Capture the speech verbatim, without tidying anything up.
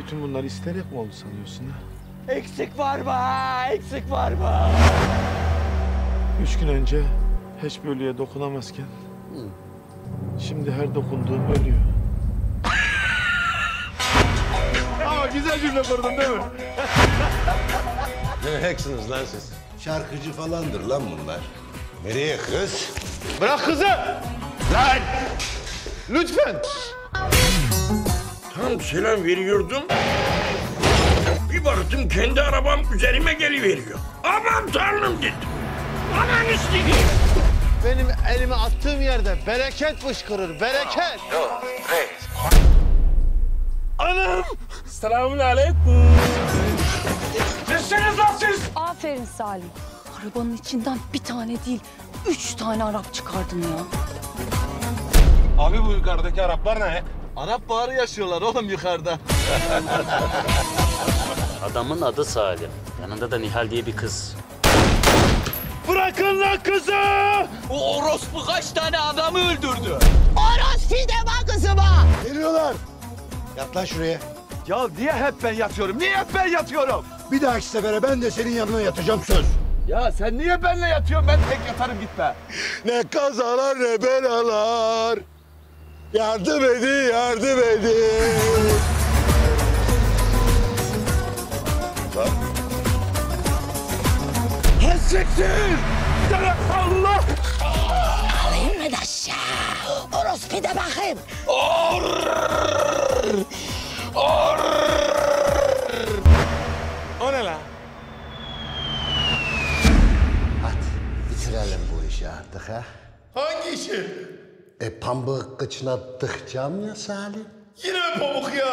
bütün bunlar isteyerek mi oldu sanıyorsun ha? Eksik var mı ha? Eksik var mı? Üç gün önce hiçbir ölüye dokunamazken... Hı. Şimdi her dokunduğum ölüyor. Ama güzel cümle kurdun değil mi? Ne heksiniz lan siz? Şarkıcı falandır lan bunlar. Nereye kız? Bırak kızı! Lan! Lütfen! Tam selam veriyordum. Bir baktım kendi arabam üzerime geliveriyor. Aman tanrım dedim. Aman istediğim. Benim elimi attığım yerde bereket fışkırır, bereket. Yok, reis. Anam! Selamun aleyküm. Nesiniz lan siz? Aferin Salim. Arabanın içinden bir tane değil, üç tane Arap çıkardın ya. Abi bu yukarıdaki Araplar ne? Arap baharı yaşıyorlar oğlum yukarıda. Adamın adı Salim. Yanında da Nihal diye bir kız. Bırakın lan kızı! O orospu kaç tane adamı öldürdü? Orospu deme kızıma! Geliyorlar. Yat lan şuraya. Ya niye hep ben yatıyorum? Niye hep ben yatıyorum? Bir dahaki sefere ben de senin yanına yatacağım söz. Ya sen niye benimle yatıyorsun? Ben tek yatarım gitme. Ne kazalar ne belalar. Yardım edin, yardım edin. Lan. Hasretsin! Allah! Alayım mı da aşağı? Orospu de bakayım. Or! Or! O ne lan? Hadi bitirelim bu işi artık ha. Hangi işi? E pamuk kıçına tıkacağım ya Salim. Yine mi pamuk ya?